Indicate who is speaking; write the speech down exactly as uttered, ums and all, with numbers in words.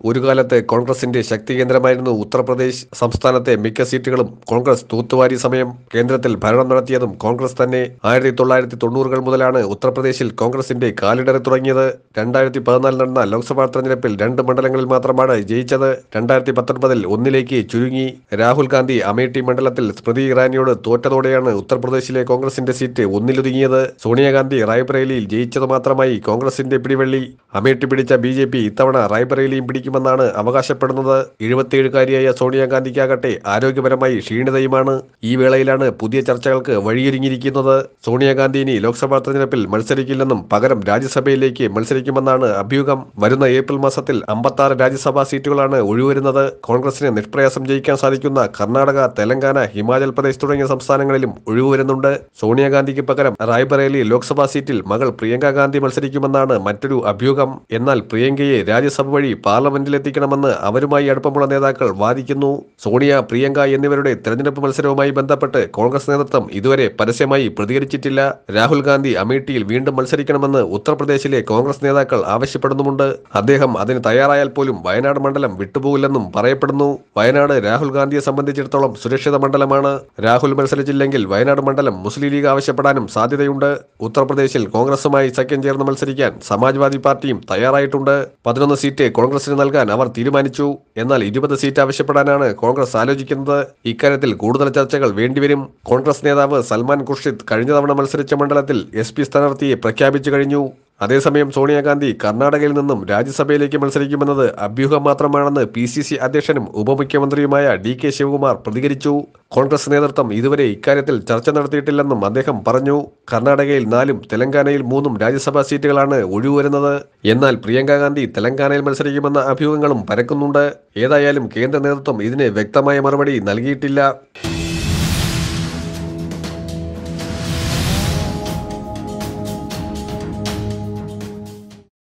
Speaker 1: ഒരു കാലത്ത് കോൺഗ്രസിന്റെ ശക്തി കേന്ദ്രമായിരുന്നു ഉത്തർപ്രദേശ്. സംസ്ഥാനത്തെ മിക്ക സീറ്റുകളും കോൺഗ്രസ് തൂത്തുവാരിയ സമയം കേന്ദ്രത്തിൽ ഭരണം നടത്തിയതും കോൺഗ്രസ് തന്നെ. ആയിരത്തി തൊള്ളായിരത്തി തൊണ്ണൂറുകൾ മുതലാണ് ഉത്തർപ്രദേശിൽ കോൺഗ്രസിന്റെ കാലിടറി തുടങ്ങിയത്. രണ്ടായിരത്തി പതിനാലിൽ നടന്ന ലോക്സഭാ തെരഞ്ഞെടുപ്പിൽ രണ്ട് മണ്ഡലങ്ങളിൽ മാത്രമാണ് ജയിച്ചത്. രണ്ടായിരത്തി പത്തൊൻപതിൽ ഒന്നിലേക്ക് ചുരുങ്ങി. രാഹുൽ ഗാന്ധി അമേഠി മണ്ഡലത്തിൽ സ്മൃതി ഇറാനിയോട് തോറ്റതോടെയാണ് ഉത്തർപ്രദേശിലെ കോൺഗ്രസിന്റെ സീറ്റ് ഒന്നിലൊതുങ്ങിയത്. സോണിയാഗാന്ധി റായ്ബറേലിയിൽ ജയിച്ചത് മാത്രമായി കോൺഗ്രസിന്റെ പിടിവള്ളി. അമേഠി പിടിച്ച ബി ജെ പി ഇത്തവണ റായ്ബറേലിയും പിടിക്കുമെന്നാണ് അവകാശപ്പെടുന്നത്. എഴുപത്തിയേഴുകാരിയായ സോണിയാഗാന്ധിക്കാകട്ടെ ആരോഗ്യപരമായി ക്ഷീണിതയുമാണ്. ഈ വേളയിലാണ് പുതിയ ചർച്ചകൾക്ക് വഴിയൊരുങ്ങിയിരിക്കുന്നത്. സോണിയാഗാന്ധി ഇനി ലോക്സഭാ തെരഞ്ഞെടുപ്പിൽ മത്സരിക്കില്ലെന്നും പകരം രാജ്യസഭയിലേക്ക് മത്സരിക്കുമെന്നാണ് അഭ്യൂഹം. വരുന്ന ഏപ്രിൽ മാസത്തിൽ അമ്പത്താറ് രാജ്യസഭാ സീറ്റുകളാണ് ഒഴിവരുന്നത്. കോൺഗ്രസിന് നിഷ്പ്രയാസം ജയിക്കാൻ സാധിക്കുന്ന കർണാടക, തെലങ്കാന, ഹിമാചൽ പ്രദേശ് തുടങ്ങിയ സംസ്ഥാനങ്ങളിലും ഒഴിവ് വരുന്നുണ്ട്. സോണിയാഗാന്ധിക്ക് പകരം റായ്ബറേലി ലോക്സഭാ സീറ്റിൽ മകൾ പ്രിയങ്ക ഗാന്ധി മത്സരിക്കുമെന്നാണ് മറ്റൊരു അഭ്യൂഹം. എന്നാൽ പ്രിയങ്കയെ രാജ്യസഭ വഴി പാർലമെന്റിലെത്തിക്കണമെന്ന് അവരുമായി അടുപ്പമുള്ള നേതാക്കൾ വാദിക്കുന്നു. സോണിയ, പ്രിയങ്ക എന്നിവരുടെ തെരഞ്ഞെടുപ്പ് മത്സരവുമായി ബന്ധപ്പെട്ട് കോൺഗ്രസ് നേതൃത്വം ഇതുവരെ പരസ്യമായി പ്രതികരിച്ചിട്ടില്ല. രാഹുൽ ഗാന്ധി അമേഠിയിൽ വീണ്ടും മത്സരിക്കണമെന്ന് ഉത്തർപ്രദേശിലെ കോൺഗ്രസ് നേതാക്കൾ ആവശ്യപ്പെടുന്നുമുണ്ട്. അദ്ദേഹം അതിന് തയ്യാറായാൽ പോലും വയനാട് മണ്ഡലം വിട്ടുപോകില്ലെന്നും പറയപ്പെടുന്നു. വയനാട് രാഹുൽ ഗാന്ധിയെ സംബന്ധിച്ചിടത്തോളം സുരക്ഷിത മണ്ഡലമാണ്. രാഹുൽ മത്സരിച്ചില്ലെങ്കിൽ വയനാട് മണ്ഡലം മുസ്ലിം ലീഗ് ആവശ്യപ്പെടാനും സാധ്യതയുണ്ട്. ഉത്തർപ്രദേശിൽ കോൺഗ്രസുമായി സഖ്യം ചേർന്ന് മത്സരിക്കാൻ സമാജ്വാദി പാർട്ടിയും തയ്യാറായിട്ടുണ്ട്. പതിനൊന്ന് സീറ്റ് കോൺഗ്രസിന് നൽകാൻ അവർ തീരുമാനിച്ചു. എന്നാൽ ഇരുപത് സീറ്റ് ആവശ്യപ്പെടാനാണ് കോൺഗ്രസ് ആലോചിക്കുന്നത്. ഇക്കാര്യത്തിൽ കൂടുതൽ ചർച്ചകൾ വേണ്ടിവരും. കോൺഗ്രസ് നേതാവ് സൽമാൻ ഖുർഷിദ് കഴിഞ്ഞ തവണ മത്സരിച്ച മണ്ഡലത്തിൽ എസ് പി സ്ഥാനാർത്ഥിയെ പ്രഖ്യാപിച്ചു കഴിഞ്ഞു. അതേസമയം സോണിയാഗാന്ധി കർണാടകയിൽ നിന്നും രാജ്യസഭയിലേക്ക് മത്സരിക്കുമെന്നത് അഭ്യൂഹം മാത്രമാണെന്ന് പി സി സി അധ്യക്ഷനും ഉപമുഖ്യമന്ത്രിയുമായ ഡി കെ ശിവകുമാർ പ്രതികരിച്ചു. കോൺഗ്രസ് നേതൃത്വം ഇതുവരെ ഇക്കാര്യത്തിൽ ചർച്ച നടത്തിയിട്ടില്ലെന്നും അദ്ദേഹം പറഞ്ഞു. കർണാടകയിൽ നാലും തെലങ്കാനയിൽ മൂന്നും രാജ്യസഭാ സീറ്റുകളാണ് ഒഴിവുവരുന്നത്. എന്നാൽ പ്രിയങ്ക ഗാന്ധി തെലങ്കാനയിൽ മത്സരിക്കുമെന്ന അഭ്യൂഹങ്ങളും പരക്കുന്നുണ്ട്. ഏതായാലും കേന്ദ്ര നേതൃത്വം ഇതിന് വ്യക്തമായ മറുപടി നൽകിയിട്ടില്ല.